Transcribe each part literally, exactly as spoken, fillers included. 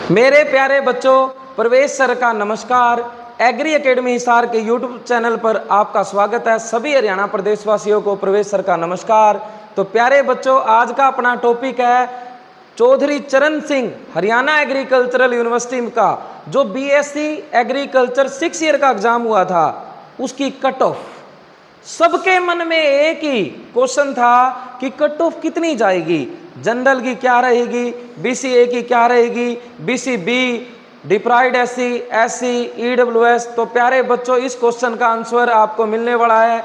मेरे प्यारे बच्चों, प्रवेश सर का नमस्कार। एग्री एकेडमी हिसार के यूट्यूब चैनल पर आपका स्वागत है। सभी हरियाणा प्रदेशवासियों को प्रवेश सर का नमस्कार। तो प्यारे बच्चों, आज का अपना टॉपिक है चौधरी चरण सिंह हरियाणा एग्रीकल्चरल यूनिवर्सिटी का जो बीएससी एग्रीकल्चर सिक्स ईयर का एग्जाम हुआ था, उसकी कट ऑफ। सबके मन में एक ही क्वेश्चन था कि कट ऑफ कितनी जाएगी, जनरल की क्या रहेगी, बीसीए की क्या रहेगी, BCB, deprived SC, SC, EWS. तो प्यारे बच्चों, इस क्वेश्चन का आंसर आपको मिलने वाला है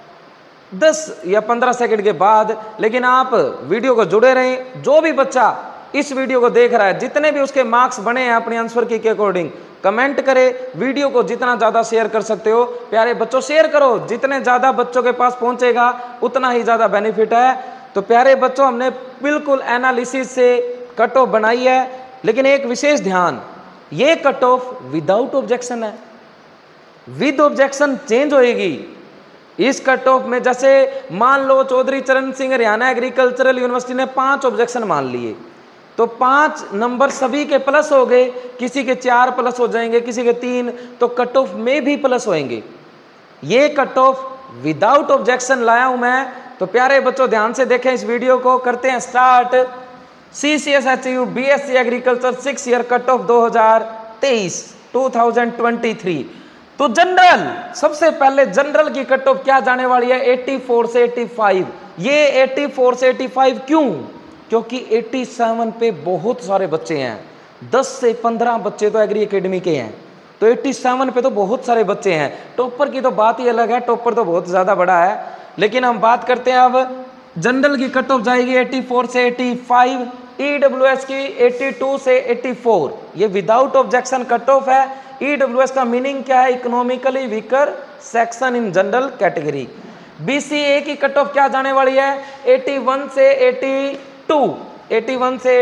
दस या पंद्रह सेकंड के बाद। लेकिन आप वीडियो को जुड़े रहें। जो भी बच्चा इस वीडियो को देख रहा है, जितने भी उसके मार्क्स बने हैं अपने आंसर की के अकॉर्डिंग, कमेंट करें। वीडियो को जितना ज़्यादा शेयर कर सकते हो प्यारे बच्चों शेयर करो। जितने ज़्यादा बच्चों के पास पहुंचेगा उतना ही ज़्यादा बेनिफिट है। तो प्यारे बच्चों, हमने बिल्कुल एनालिसिस से कट ऑफ बनाई है, लेकिन एक विशेष ध्यान, ये कट ऑफ विदाउट ऑब्जेक्शन है। विद ऑब्जेक्शन चेंज होएगी इस कट ऑफ में। जैसे मान लो चौधरी चरण सिंह हरियाणा एग्रीकल्चरल यूनिवर्सिटी ने पांच ऑब्जेक्शन मान लिए, तो पांच नंबर सभी के प्लस हो गए, किसी के चार प्लस हो जाएंगे, किसी के तीन, तो कट ऑफ में भी प्लस होएंगे। ये कट ऑफ विदाउट ऑब्जेक्शन लाया हूं मैं। तो प्यारे बच्चों ध्यान से देखें इस वीडियो को। करते हैं start. C C S H U B S C agriculture six year cut off दो हजार तेईस दो हजार तेईस। तो जनरल, सबसे पहले जनरल की कट ऑफ क्या जाने वाली है, चौरासी से पचासी। ये चौरासी से पचासी क्यों? क्योंकि सत्तासी पे बहुत सारे बच्चे हैं, दस से पंद्रह बच्चे तो एग्री एकेडमी के हैं, तो सत्तासी पे तो बहुत सारे बच्चे हैं। टॉपर की तो बात ही अलग है, टॉपर तो बहुत ज्यादा बड़ा है। लेकिन हम बात करते हैं अब जनरल की कट ऑफ जाएगी चौरासी से पचासी, ईडब्ल्यूएस की बयासी से चौरासी। ये विदाउट ऑब्जेक्शन कट ऑफ है। ईडब्ल्यूएस का मीनिंग क्या है, economically weaker section in general category. BCA की कट ऑफ क्या जाने वाली है, इक्यासी से बयासी, इक्यासी से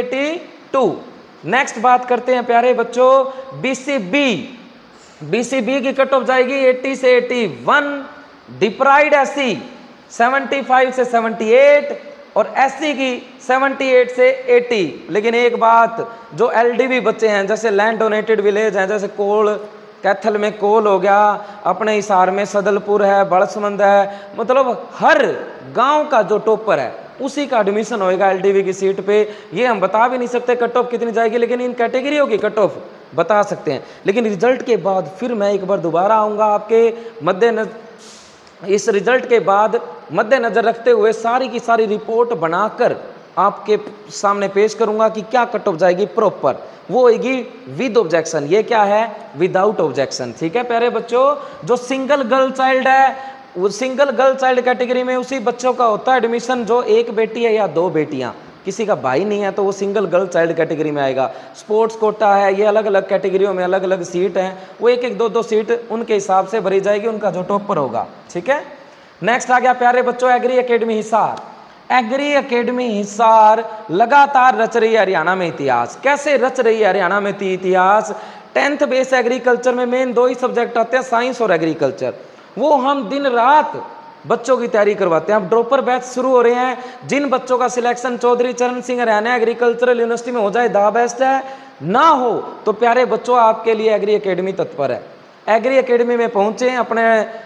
बयासी। नेक्स्ट बात करते हैं प्यारे बच्चों बीसीबी। बीसीबी की कट ऑफ जाएगी अस्सी से इक्यासी, डिप्राइड एससी पचहत्तर से अठहत्तर और एससी की अठहत्तर से अस्सी। लेकिन एक बात, जो एलडीवी बच्चे हैं, जैसे लैंड डोनेटेड विलेज हैं, जैसे कोल, कैथल में कोल हो गया, अपने हिसार में सदलपुर है, बड़समंद है, मतलब हर गांव का जो टॉपर है उसी का एडमिशन होएगा एलडीवी की सीट पे। ये हम बता भी नहीं सकते कट ऑफ कितनी जाएगी, लेकिन इन कैटेगरियों की कट ऑफ बता सकते हैं। लेकिन रिजल्ट के बाद फिर मैं एक बार दोबारा आऊँगा आपके मद्देनजर। इस रिजल्ट के बाद मद्देनजर रखते हुए सारी की सारी रिपोर्ट बनाकर आपके सामने पेश करूंगा कि क्या कट ऑफ जाएगी प्रॉपर। वो होगी विद ऑब्जेक्शन। ये क्या है, विदाउट ऑब्जेक्शन। ठीक है प्यारे बच्चों, जो सिंगल गर्ल चाइल्ड है, वो सिंगल गर्ल चाइल्ड कैटेगरी में उसी बच्चों का होता है एडमिशन जो एक बेटी है या दो बेटियां, किसी का भाई नहीं है तो वो सिंगल गर्ल चाइल्ड कैटेगरी में आएगा। स्पोर्ट्स कोटा है, ये अलग अलग कैटेगरियों में अलग अलग सीट हैं, वो एक एक दो दो सीट उनके हिसाब से भरी जाएगी, उनका जो टॉपर होगा। ठीक है, नेक्स्ट आ गया प्यारे बच्चों agri academy Hisar. Agri academy Hisar लगातार रच रही है हरियाणा में इतिहास। कैसे रच रही है हरियाणा में इतिहास? टेंथ बेस एग्रीकल्चर में मेन दो ही सब्जेक्ट आते हैं, साइंस और एग्रीकल्चर। वो हम दिन रात बच्चों की तैयारी करवाते हैं। अब ड्रॉपर बैच शुरू हो रहे हैं। जिन बच्चों का सिलेक्शन चौधरी चरण सिंह हरियाणा एग्रीकल्चरल यूनिवर्सिटी में हो जाए द बेस्ट है, ना हो तो प्यारे बच्चों आपके लिए एग्री एकेडमी तत्पर है। एग्री एकेडमी में पहुंचे, अपने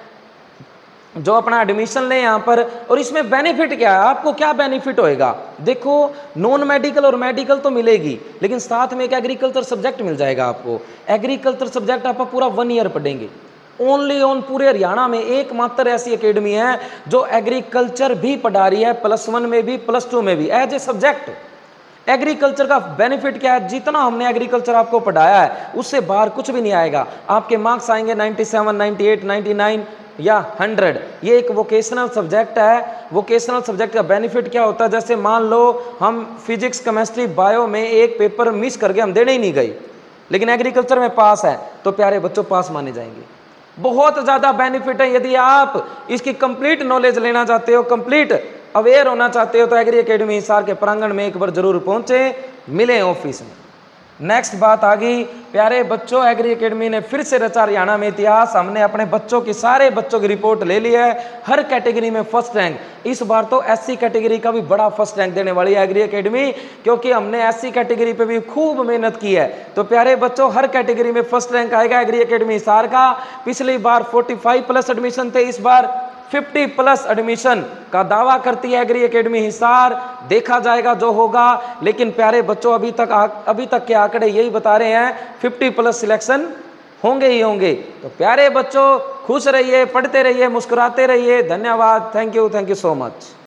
जो अपना एडमिशन लें यहाँ पर। और इसमें बेनिफिट क्या है, आपको क्या बेनिफिट होएगा? देखो, नॉन मेडिकल और मेडिकल तो मिलेगी, लेकिन साथ में एक एग्रीकल्चर सब्जेक्ट मिल जाएगा आपको। एग्रीकल्चर सब्जेक्ट आप पूरा वन ईयर पढ़ेंगे। ओनली ऑन पूरे हरियाणा में एकमात्र ऐसी एकेडमी है जो एग्रीकल्चर भी पढ़ा रही है, प्लस वन में भी प्लस टू में भी एज ए सब्जेक्ट। एग्रीकल्चर का बेनिफिट क्या है, जितना हमने एग्रीकल्चर आपको पढ़ाया है उससे बाहर कुछ भी नहीं आएगा। आपके मार्क्स आएंगे सत्तानवे, अट्ठानवे, निन्यानवे या सौ। ये एक वोकेशनल सब्जेक्ट है। वोकेशनल सब्जेक्ट का बेनिफिट क्या होता है, जैसे मान लो हम फिजिक्स, केमिस्ट्री, बायो में एक पेपर मिस करके हम देने ही नहीं गए, लेकिन एग्रीकल्चर में पास है, तो प्यारे बच्चों पास माने जाएंगे। बहुत ज्यादा बेनिफिट है। यदि आप इसकी कंप्लीट नॉलेज लेना चाहते हो, कंप्लीट अवेयर होना चाहते हो, तो एग्री एकेडमी हिसार के प्रांगण में एक बार जरूर पहुंचे, मिले ऑफिस में। नेक्स्ट बात आ गई प्यारे बच्चों, एग्री एकेडमी ने फिर से रचा हरियाणा में इतिहास। हमने अपने बच्चों की सारे बच्चों की रिपोर्ट ले ली है, हर कैटेगरी में फर्स्ट रैंक। इस बार तो एससी कैटेगरी का भी बड़ा फर्स्ट रैंक देने वाली है एग्री एकेडमी, क्योंकि हमने एससी कैटेगरी पे भी खूब मेहनत की है। तो प्यारे बच्चों, हर कैटेगरी में फर्स्ट रैंक आएगा एग्री एकेडमी हिसार का। पिछली बार पैंतालीस प्लस एडमिशन थे, इस बार पचास प्लस एडमिशन का दावा करती है एग्री एकेडमी हिसार। देखा जाएगा जो होगा, लेकिन प्यारे बच्चों अभी तक आ, अभी तक के आंकड़े यही बता रहे हैं पचास प्लस सिलेक्शन होंगे ही होंगे। तो प्यारे बच्चों खुश रहिए, पढ़ते रहिए, मुस्कुराते रहिए। धन्यवाद। Thank you, thank you so much.